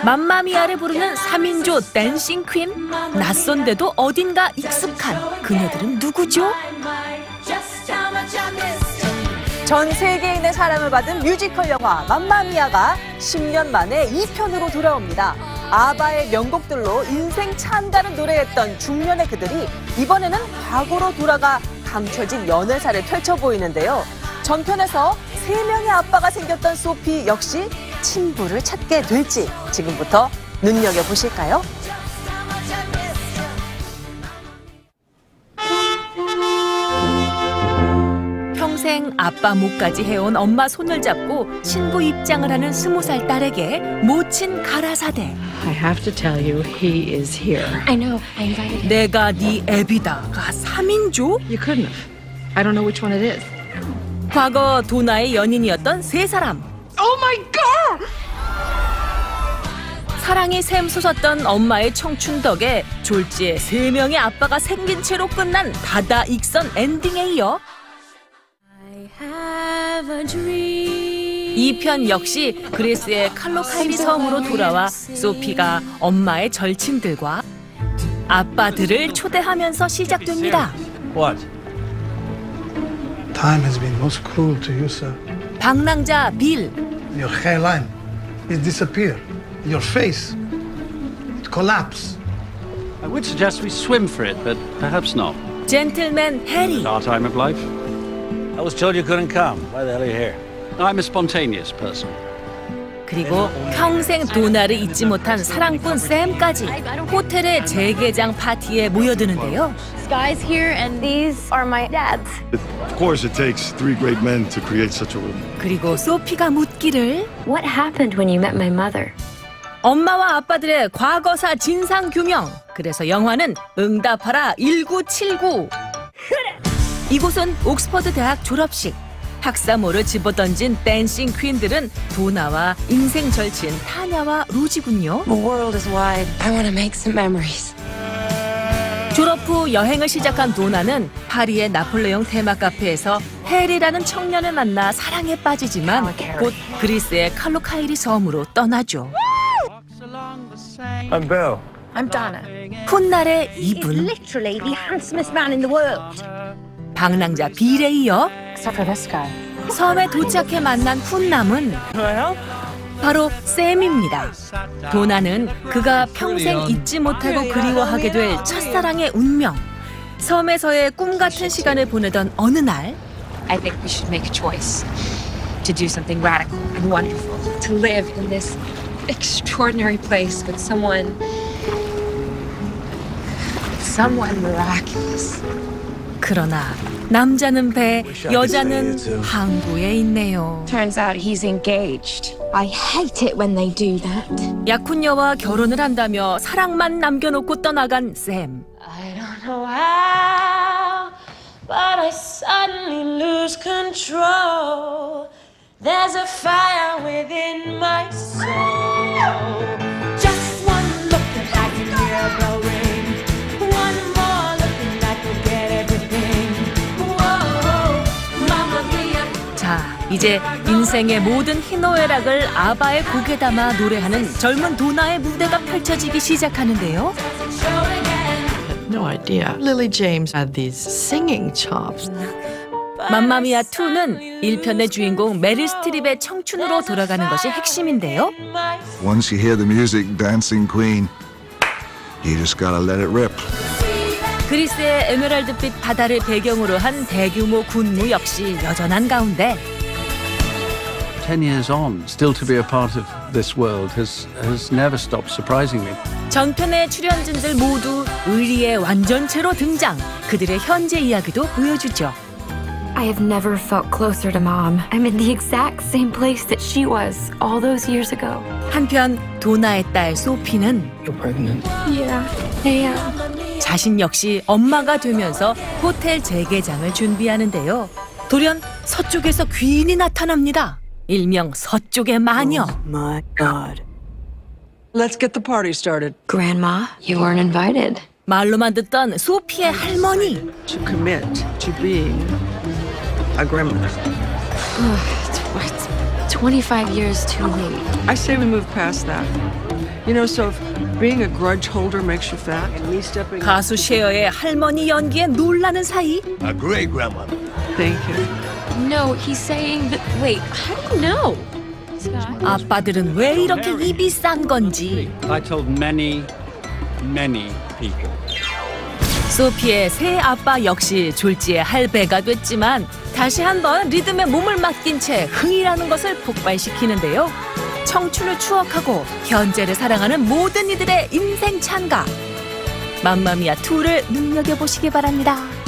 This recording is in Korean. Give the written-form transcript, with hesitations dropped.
맘마미아를 부르는 3인조 댄싱 퀸? 낯선데도 어딘가 익숙한 그녀들은 누구죠? 전 세계인의 사랑을 받은 뮤지컬 영화 맘마미아가 10년 만에 2편으로 돌아옵니다. 아바의 명곡들로 인생 찬가를 노래했던 중년의 그들이 이번에는 과거로 돌아가 감춰진 연애사를 펼쳐 보이는데요. 전편에서 3명의 아빠가 생겼던 소피 역시 친부를 찾게 될지 지금부터 눈여겨보실까요? 평생 아빠 목까지 해온 엄마 손을 잡고 신부 입장을 하는 20살 딸에게 모친 가라사대. I have to tell you, he is here. I know. I invited him. 내가 네 애비다가 3인조? You couldn't have. I don't know which one it is. 과거 도나의 연인이었던 3사람. Oh my God! 사랑이 샘솟았던 엄마의 청춘 덕에 졸지에 3명의 아빠가 생긴 채로 끝난 다다 익선 엔딩에 이어 2편 역시 그리스의 칼로카이리 섬으로 돌아와 소피가 엄마의 절친들과 아빠들을 초대하면서 시작됩니다. What? Time has been most cruel to you, sir. 방랑자 빌, Your hairline is disappeared. Your face it collapsed. I would suggest we swim for it, but perhaps not. 젠틀맨 해리, Our time of life. I was told you couldn't come. Why the hell are you here? I'm a spontaneous person. 그리고 평생 도나를 잊지 못한 사랑꾼 샘까지 호텔의 재개장 파티에 모여드는데요. Guys here, and these are my dads. Of course, it takes 3 great men to create such a woman. 그리고 소피가 묻기를 What happened when you met my mother? 엄마와 아빠들의 과거사 진상 규명. 그래서 영화는 응답하라 1979. 이곳은 옥스퍼드 대학 졸업식. 학사모를 집어던진 댄싱 퀸들은 도나와 인생 절친 타냐와 로지군요. The world is wide. I want to make some memories. 졸업 후 여행을 시작한 도나는 파리의 나폴레옹 테마 카페에서 해리라는 청년을 만나 사랑에 빠지지만 곧 그리스의 칼로카이리 섬으로 떠나죠. I'm Bill. I'm Donna. 훗날의 He's 이분, literally the handsomest man in the world. 방랑자 빌에 이어 Except for this guy. 섬에 도착해 만난 훗남은 바로 샘입니다. 도나는 그가 평생 잊지 못하고 그리워하게 될 첫사랑의 운명. 섬에서의 꿈 같은 시간을 보내던 어느 날 I think we should make a choice to do something radical and wonderful, to live in this extraordinary place with someone miraculous. 그러나 남자는 배, 여자는 항구에 있네요. Turns out he's engaged. I hate it when they do that. 약혼녀와 결혼을 한다며 사랑만 남겨놓고 떠나간 샘. I don't know how, but I suddenly lose control. There's a fire within my soul. Just one look and I can hear a bell ring. One more look and I forget everything. Whoa, Mamma Mia. 자, 이제 인생의 모든 희노애락을 아바의 곡에 담아 노래하는 젊은 도나의 무대가 펼쳐지기 시작하는데요. No idea. Lily James had these singing chops. 맘마미아 2는 1편의 주인공 메릴 스트립의 청춘으로 돌아가는 것이 핵심인데요. Once you hear the music, Dancing Queen, you just gotta let it rip. 그리스의 에메랄드빛 바다를 배경으로 한 대규모 군무 역시 여전한 가운데 10 years on, still to be a part of this world has never stopped surprising me. 전편의 출연진들 모두 의리의 완전체로 등장. 그들의 현재 이야기도 보여주죠. I have never felt closer to Mom. I'm in the exact same place that she was all those years ago. 한편 도나의 딸 소피는 You're pregnant. Yeah, I am. 자신 역시 엄마가 되면서 호텔 재개장을 준비하는데요. 돌연 서쪽에서 귀인이 나타납니다. 일명 서쪽의 마녀. My God. Let's get the party started. Grandma, you weren't invited. 말로만 듣던 소피의 할머니. To commit to being a grandmother. It's 25 years too late. I say we move past that. You know, so if being a grudge holder makes you fat. 가수 셰어의 할머니 연기에 놀라는 사이 A great grandmother. Thank you. No, he's saying that. Wait, how do you know? 아빠들은 왜 이렇게 입이 싼 건지. I told many people. 소피의 새 아빠 역시 졸지의 할배가 됐지만 다시 한번 리듬에 몸을 맡긴 채 흥이라는 것을 폭발시키는데요. 청춘을 추억하고 현재를 사랑하는 모든 이들의 인생 찬가. 맘마미아 2를 눈여겨보시기 바랍니다.